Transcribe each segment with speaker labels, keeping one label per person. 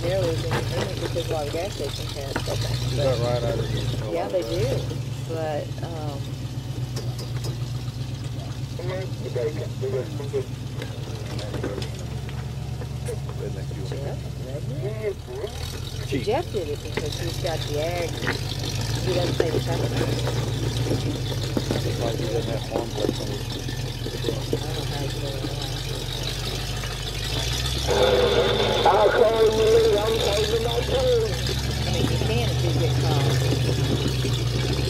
Speaker 1: necessarily as inconvenient because a lot of gas stations have that.
Speaker 2: Is that right? I didn't.
Speaker 1: Yeah, they do. But Jeff did it because he's got the ag. He doesn't pay the traffic.
Speaker 2: Like he doesn't have farm plates on his.
Speaker 1: I don't know how he's doing that.
Speaker 3: I'll call you. I'm taking my turn.
Speaker 1: I mean, you can if you get caught.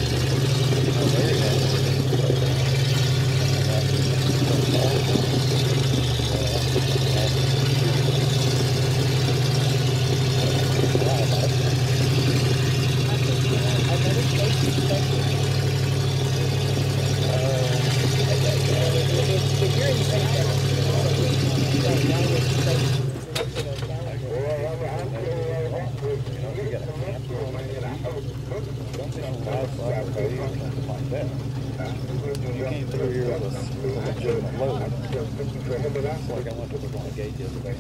Speaker 2: You came through here with a legitimate load. It's like I went to the wrong gate the other day.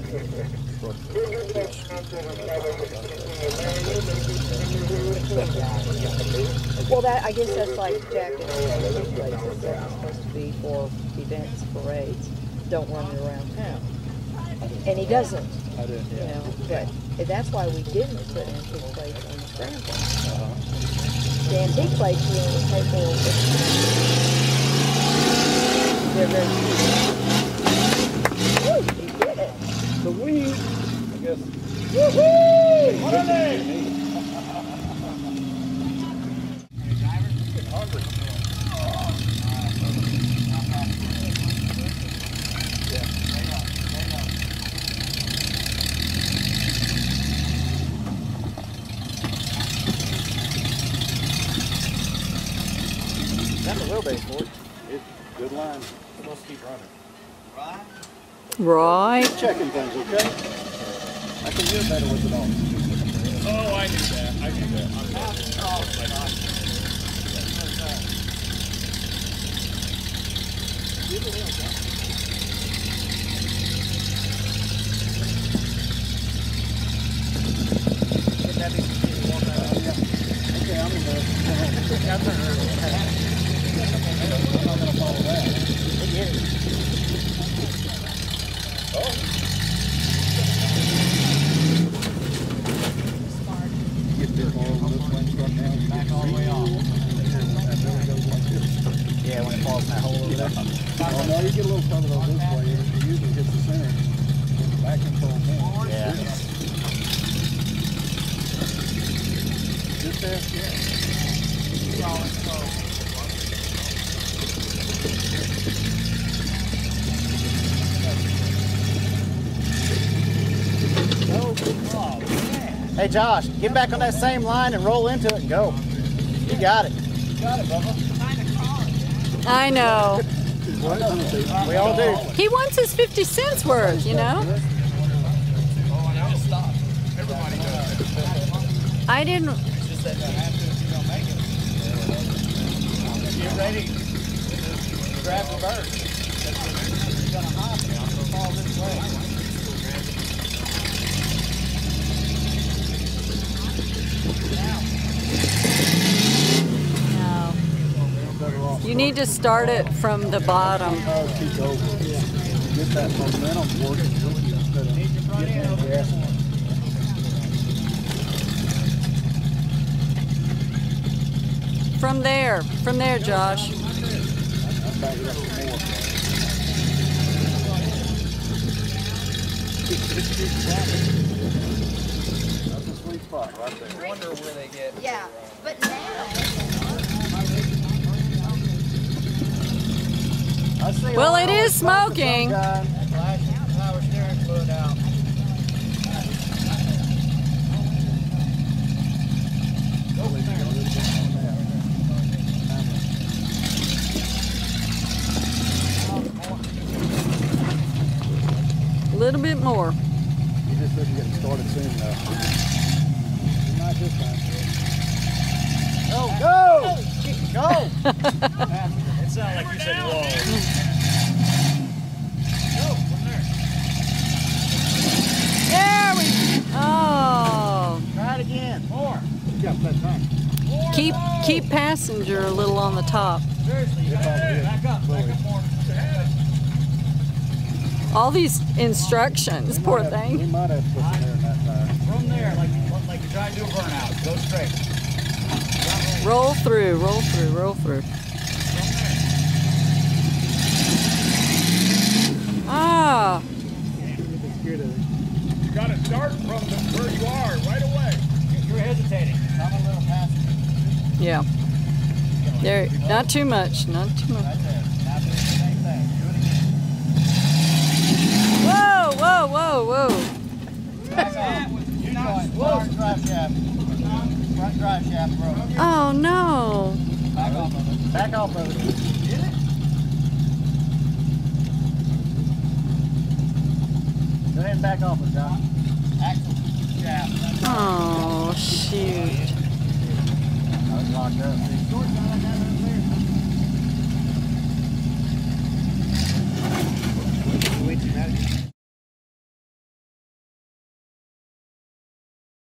Speaker 1: Well, I guess that's like Jack and places that are supposed to be for events, parades, don't run it around town. And he doesn't.
Speaker 2: I didn't,
Speaker 1: You know, but that's why we didn't put antique plates on the scramble. The antique plates you only pay for. They're very cheap. Woo! He did it.
Speaker 2: The weed, I guess.
Speaker 1: Woohoo!
Speaker 2: What are they? That's a wheelbase for it. It's good line. Let's keep running.
Speaker 4: Right.
Speaker 2: Checking things, okay? I can hear better with it on.
Speaker 5: Oh, I knew that. I knew that.
Speaker 2: Okay, I'm gonna follow that. Get this all on this one truck now.
Speaker 5: Back all the way off.
Speaker 2: Yeah, when it falls in that hole over there. Oh no, you get a little further over this way. It usually hits the center. Back control can.
Speaker 5: Yeah.
Speaker 2: Just there? Yeah.
Speaker 5: Solid slow.
Speaker 6: Hey Josh, get back on that same line and roll into it and go. You got it.
Speaker 5: Got it, Bubba.
Speaker 4: I know.
Speaker 6: We all do.
Speaker 4: He wants his 50 cents worth, you know?
Speaker 5: Oh, and I just stopped. Everybody does.
Speaker 4: I didn't.
Speaker 5: It's just that you have to if you don't make it. Get ready. Grab the bird. It's gonna hop and I'm gonna fall this way.
Speaker 4: No. You need to start it from the bottom.
Speaker 2: Get that momentum working instead of getting that gas.
Speaker 4: From there, Josh.
Speaker 2: I'll back it up some more. That's a sweet spot right there.
Speaker 5: I wonder where they get.
Speaker 7: Yeah, but now.
Speaker 4: Well, it is smoking.
Speaker 5: Flash power steering fluid out.
Speaker 4: A little bit more.
Speaker 2: You just said you're getting started soon though. Not this time.
Speaker 6: Go! Go!
Speaker 5: It sounded like you said whoa. Go from there.
Speaker 4: There we go. Oh.
Speaker 2: up that time.
Speaker 4: Keep passenger a little on the top.
Speaker 5: Seriously, you back up more.
Speaker 4: All these instructions, poor
Speaker 2: We
Speaker 4: thing.
Speaker 2: might have to put some air in that tire.
Speaker 5: From there, like you're trying to do a burnout. Go straight.
Speaker 4: Roll through, roll through, roll through. Ah,
Speaker 7: You got to start from where you are right away.
Speaker 5: You're hesitating.
Speaker 6: I'm a little passenger.
Speaker 4: yeah. There, not too much, not too much.
Speaker 6: Right there. Now do the same thing. Do it again.
Speaker 4: Whoa, whoa, whoa, whoa.
Speaker 6: Back off. You join. Front drive shaft. Front drive shaft broke.
Speaker 4: Oh no.
Speaker 6: Back off of it. Back off of it. Go ahead and back off of it, John. Axle shaft.
Speaker 4: Oh shoot.
Speaker 6: I was locked up.